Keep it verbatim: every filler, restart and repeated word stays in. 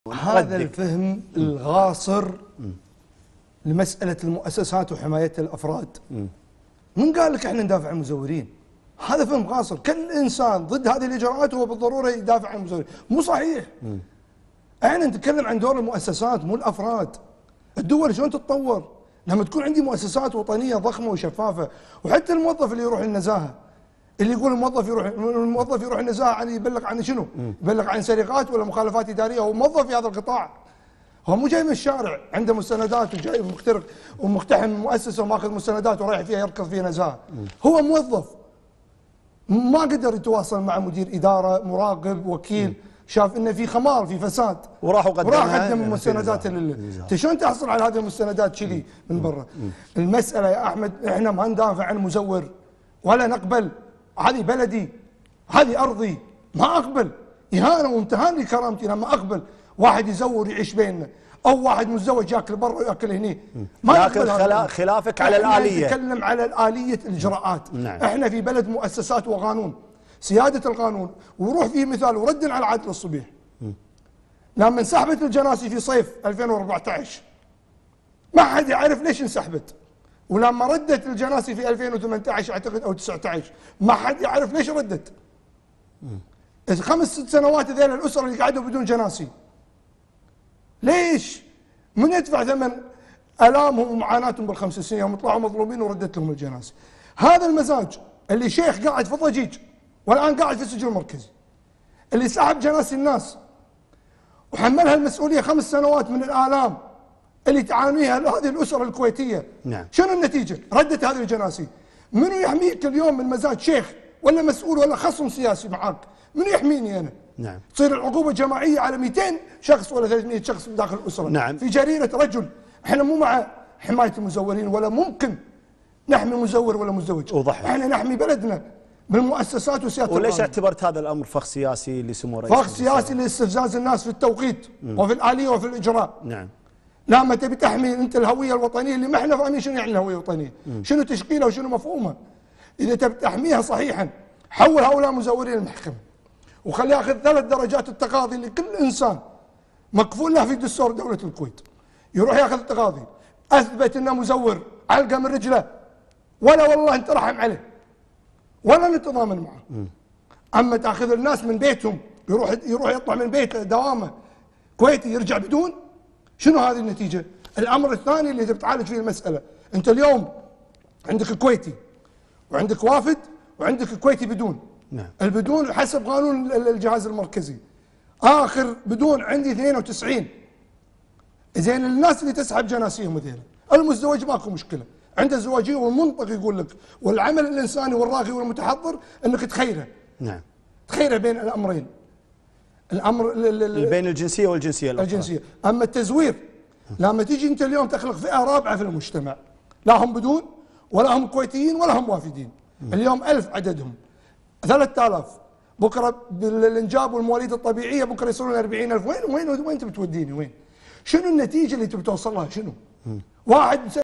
هذا الفهم الغاصر لمسألة المؤسسات وحماية الأفراد. من قال لك احنا ندافع عن المزورين؟ هذا فهم غاصر، كل إنسان ضد هذه الإجراءات هو بالضرورة يدافع عن المزورين، مو صحيح. احنا نتكلم عن دور المؤسسات مو الأفراد. الدول شلون تتطور؟ لما تكون عندي مؤسسات وطنية ضخمة وشفافة، وحتى الموظف اللي يروح للنزاهة، اللي يقول الموظف يروح الموظف يروح النزاهة عن يبلغ عن شنو؟ يبلغ عن سرقات ولا مخالفات إدارية، هو موظف في هذا القطاع. هو مو جاي من الشارع عنده مستندات وجاي مخترق ومقتحم مؤسسة وماخذ مستندات ورايح فيها يركض فيها نزاهة. هو موظف ما قدر يتواصل مع مدير إدارة، مراقب، وكيل، شاف انه في خمار في فساد وراح وقدمها وراح قدم المستندات. انت شلون تحصل على هذه المستندات كذي من برا؟ المسألة يا احمد احنا ما ندافع عن المزور ولا نقبل، هذه بلدي هذه ارضي، ما اقبل اهانه وامتهان لكرامتي لما اقبل واحد يزور يعيش بيننا، او واحد متزوج ياكل برا وياكل هني. ما لكن خلا خلافك على الآلية. نتكلم على الآلية الإجراءات. نعم. احنا في بلد مؤسسات وقانون، سيادة القانون، وروح فيه مثال ورد على عادل الصبيح. لما انسحبت الجناسي في صيف ألفين وأربعة عشر ما حد يعرف ليش انسحبت، ولما ردت الجناسي في ألفين وثمانية عشر اعتقد او تسعة عشر ما حد يعرف ليش ردت. خمس ست سنوات ذيل الاسر اللي قعدوا بدون جناسي ليش؟ من يدفع ثمن الامهم ومعاناتهم بالخمس سنين يوم طلعوا مظلومين وردت لهم الجناسي؟ هذا المزاج اللي شيخ قاعد في ضجيج والان قاعد في السجن المركزي، اللي سحب جناسي الناس وحملها المسؤوليه خمس سنوات من الالام اللي تعانيها هذه الاسر الكويتيه. نعم. شنو النتيجه؟ ردت هذه الجناسي. منو يحميك اليوم من مزاج شيخ ولا مسؤول ولا خصم سياسي معاك؟ منو يحميني انا؟ نعم. تصير العقوبه جماعيه على مئتين شخص ولا ثلاثمئة شخص داخل الاسره. نعم. في جريره رجل. احنا مو مع حمايه المزورين ولا ممكن نحمي مزور ولا مزوج. وضح. احنا نحمي بلدنا من المؤسسات وسياده وليش القانون. اعتبرت هذا الامر فخ سياسي لسمو رئيس فخ سياسي لاستفزاز الناس في التوقيت مم. وفي الاليه وفي الاجراء. نعم. لما تبي تحمي انت الهويه الوطنيه اللي ما احنا فاهمين شنو يعني الهويه الوطنيه، مم. شنو تشكيلها وشنو مفهومها. اذا تبي تحميها صحيحا حول هؤلاء المزورين المحكمه وخليه ياخذ ثلاث درجات التقاضي لكل انسان مكفول له في دستور دوله الكويت. يروح ياخذ التقاضي، اثبت انه مزور علقه من رجله ولا والله انت رحم عليه ولا نتضامن معه. م. اما تاخذ الناس من بيتهم يروح يروح يطلع من بيته دوامه كويتي يرجع بدون، شنو هذه النتيجه؟ الامر الثاني اللي بتعالج فيه المساله، انت اليوم عندك كويتي وعندك وافد وعندك كويتي بدون. نعم. البدون حسب قانون الجهاز المركزي اخر بدون عندي اثنين وتسعين. زين الناس اللي تسحب جناسيهم ذيلا، المزدوج ماكو مشكله، عنده الزواجيه والمنطق يقول لك والعمل الانساني والراقي والمتحضر انك تخيره. نعم. تخيره بين الامرين. الامر بين الجنسيه والجنسيه الاخرى. الجنسيه، اما التزوير لما تيجي انت اليوم تخلق فئه رابعه في المجتمع، لا هم بدون ولا هم كويتيين ولا هم وافدين. م. اليوم ألف عددهم، ثلاثة آلاف، بكره بالانجاب والمواليد الطبيعيه بكره يصيرون أربعين ألف. وين وين وين تبي توديني وين؟ شنو النتيجه اللي تبي توصل لها؟ شنو؟ م. واحد